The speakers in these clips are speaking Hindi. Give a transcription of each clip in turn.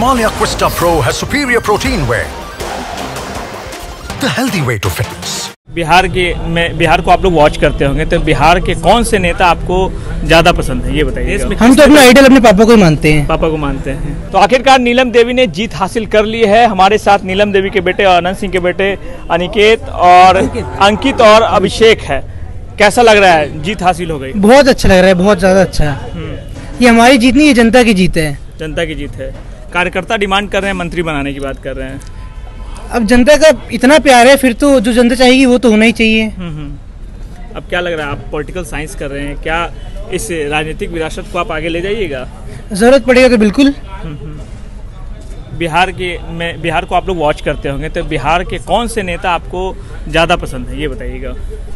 Himalaya Questa Pro has superior protein whey, the healthy way to fitness. Bihar को आप लोग वॉच करते होंगे, तो बिहार के कौन से नेता आपको ज्यादा पसंद है, ये बताइए। हम तो अपना आइडल अपने पापा को ही मानते हैं। पापा को मानते हैं। तो आखिरकार नीलम देवी ने जीत हासिल कर ली है। हमारे साथ नीलम देवी के बेटे और अनंत सिंह के बेटे अनिकेत और अंकित और अभिषेक है। कैसा लग रहा है, जीत हासिल हो गई? बहुत अच्छा लग रहा है, बहुत ज्यादा अच्छा। ये हमारी जीत नहीं, ये जनता की जीत है। जनता की जीत है। कार्यकर्ता डिमांड कर रहे हैं, मंत्री बनाने की बात कर रहे हैं। अब जनता का इतना प्यार है, फिर तो जो जनता चाहेगी वो तो होना ही चाहिए। अब क्या लग रहा है, आप पॉलिटिकल साइंस कर रहे हैं, क्या इस राजनीतिक विरासत को आप आगे ले जाइएगा? जरूरत पड़ेगा तो बिल्कुल। बिहार को आप लोग वॉच करते होंगे, तो बिहार के कौन से नेता आपको ज़्यादा पसंद है, ये बताइएगा।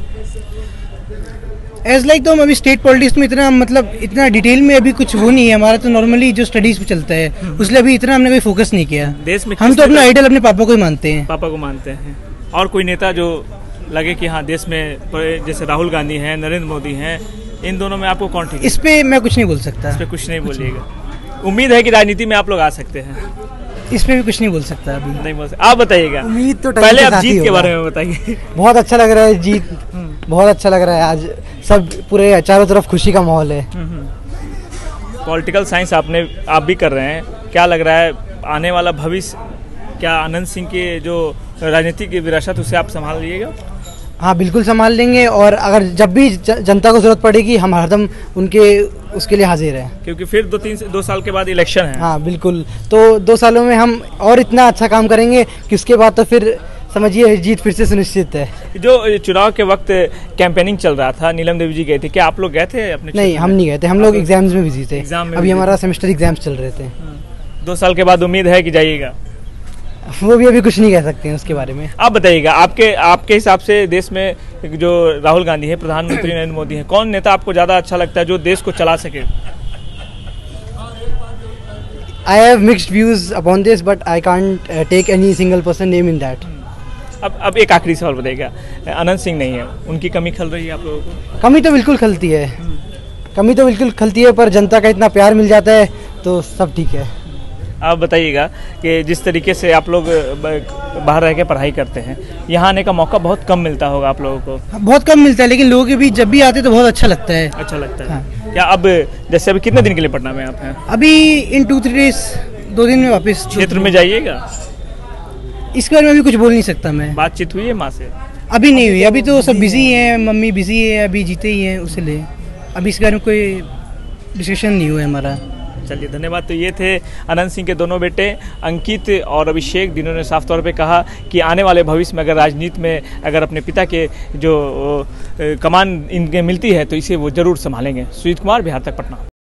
एज लाइक तो हम अभी स्टेट पॉलिटिक्स में इतना डिटेल में अभी कुछ वो नहीं है हमारा, तो नॉर्मली जो स्टडीज पे चलता है उसलिए अभी इतना हमने कोई फोकस नहीं किया। देश में हम तो अपना आइडल अपने पापा को ही मानते हैं। पापा को मानते हैं। और कोई नेता जो लगे कि हाँ देश में, जैसे राहुल गांधी हैं, नरेंद्र मोदी हैं, इन दोनों में आपको कौन ठीक है? इस पे मैं कुछ नहीं बोल सकता। इस पे कुछ नहीं बोलिएगा। उम्मीद है कि राजनीति में आप लोग आ सकते हैं। इस पे भी कुछ नहीं बोल सकता अभी। नहीं बोल सकता। आप बताइएगा। उम्मीद तो पहले आप जीत के बारे में बताइए। बहुत अच्छा लग रहा है जीत, बहुत अच्छा लग रहा है। आज सब पूरे चारों तरफ खुशी का माहौल है। पॉलिटिकल साइंस आप भी कर रहे हैं, क्या लग रहा है आने वाला भविष्य, क्या अनंत सिंह के जो राजनीतिक विरासत उसे आप संभाल लीजिएगा? हाँ बिल्कुल संभाल लेंगे, और अगर जब भी जनता को जरूरत पड़ेगी हम हरदम उसके लिए हाजिर हैं। क्योंकि फिर 2 साल के बाद इलेक्शन है। हाँ बिल्कुल, तो 2 सालों में हम और इतना अच्छा काम करेंगे कि उसके बाद तो फिर समझिए जीत फिर से सुनिश्चित है। जो चुनाव के वक्त कैंपेनिंग चल रहा था, नीलम देवी जी गए थे, क्या आप लोग गए थे अपने? नहीं, हम नहीं गए थे, हम लोग एग्जाम्स में बिजी थे। अभी हमारा सेमेस्टर एग्जाम्स चल रहे थे। 2 साल के बाद उम्मीद है कि जाइएगा? वो भी अभी कुछ नहीं कह सकते हैं उसके बारे में। आप बताइएगा, आपके हिसाब से देश में जो राहुल गांधी है, प्रधानमंत्री नरेंद्र मोदी है, कौन नेता आपको ज्यादा अच्छा लगता है जो देश को चला सके? I have mixed views upon this, but I can't take any single person name in that. अब एक आखिरी सवाल बताइएगा, अनंत सिंह नहीं है, उनकी कमी खल रही है आप लोगों को? कमी तो बिल्कुल खलती है, कमी तो बिल्कुल खलती है, पर जनता का इतना प्यार मिल जाता है तो सब ठीक है। आप बताइएगा कि जिस तरीके से आप लोग बाहर रह के पढ़ाई करते हैं, यहाँ आने का मौका बहुत कम मिलता होगा आप लोगों को? बहुत कम मिलता है, लेकिन लोगों के बीच जब भी आते तो बहुत अच्छा लगता है। अच्छा लगता है। हाँ। क्या अब जैसे अभी कितने दिन के लिए पटना में आप हैं? अभी इन 2-3 डेज, 2 दिन में वापस क्षेत्र में जाइएगा? इसके बारे में अभी कुछ बोल नहीं सकता मैं। बातचीत हुई है माँ से? अभी नहीं हुई, अभी तो सब बिजी हैं, मम्मी बिजी है, अभी जीते ही हैं उसलिए अभी इस बारे में कोई डिस्कशन नहीं हुआ है हमारा। चलिए धन्यवाद। तो ये थे अनंत सिंह के दोनों बेटे अंकित और अभिषेक, जिन्होंने साफ तौर पे कहा कि आने वाले भविष्य में अगर राजनीति में अगर अपने पिता के जो कमान इनके मिलती है तो इसे वो जरूर संभालेंगे। सुजीत कुमार, बिहार तक, पटना।